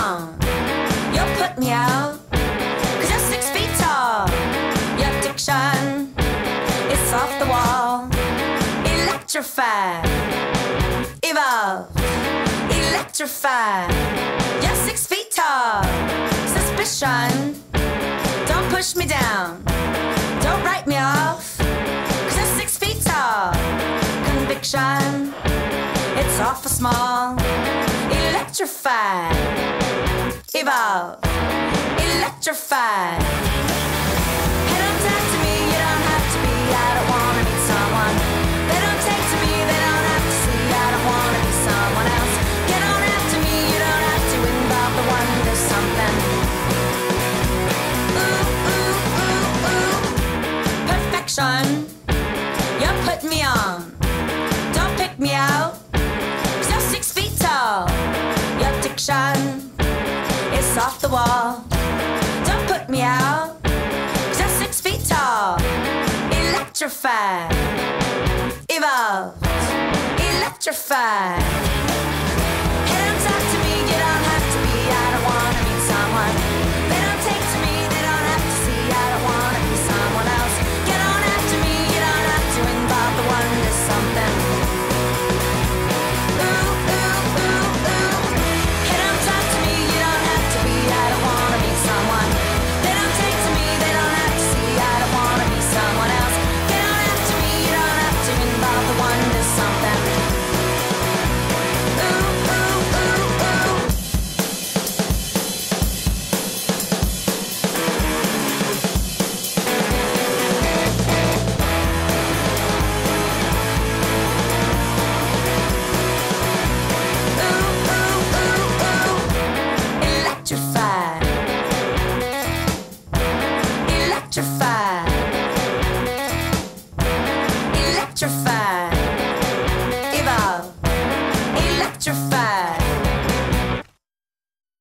on. You'll put me out, 'cause you're 6 feet tall. Your diction, it's off the wall. Electrified, evolve, electrified. You're 6 feet tall. Suspicion, don't push me down. Don't write me off, 'cause you're 6 feet tall. Conviction, it's awful small. Electrified, evolve, electrified. Hey, don't talk to me, you don't have to be. I don't wanna meet someone. They don't take to me, they don't have to see. I don't wanna be someone else. You don't have to me, you don't have to involve the one. There's something. Ooh, ooh, ooh, ooh. Perfection, you're putting me on. Don't pick me out, 'cause you're 6 feet tall. Your diction, it's off the wall. Don't put me out, 'cause you're 6 feet tall. Electrified, evolved, electrified. Hey, don't talk to me, you don't have to be. I don't wanna meet someone. They don't take to me, they don't have to see. I don't wanna be someone else. You don't have to me, you don't have to involve the one. There's something. Ooh, ooh, ooh, ooh. Hey, don't talk to me, you don't have to be. I don't wanna meet someone. They don't take to me, they don't have to see. I don't wanna be someone else. You don't have to me, you don't have to involve the one. There's something. Ooh, ooh, ooh, ooh. Ooh, ooh, ooh, ooh. Electrified, electrified, electrified.